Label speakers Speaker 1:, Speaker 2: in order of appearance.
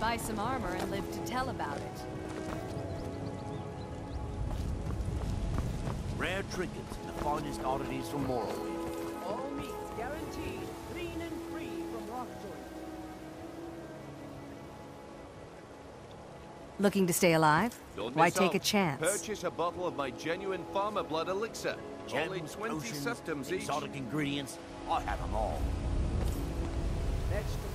Speaker 1: buy some armor and live to tell about it.
Speaker 2: Rare trinkets and the finest oddities from Morrowind.
Speaker 3: All meat guaranteed, clean and free from rockjoy.
Speaker 1: Looking to stay alive?
Speaker 4: Don't
Speaker 1: Why
Speaker 4: miss
Speaker 1: take a
Speaker 4: out.
Speaker 1: chance?
Speaker 4: Purchase a bottle of my genuine farmer blood elixir. Only
Speaker 2: Gems,
Speaker 4: 20
Speaker 2: potions,
Speaker 4: septims each.
Speaker 2: exotic ingredients. I have them all.
Speaker 3: Next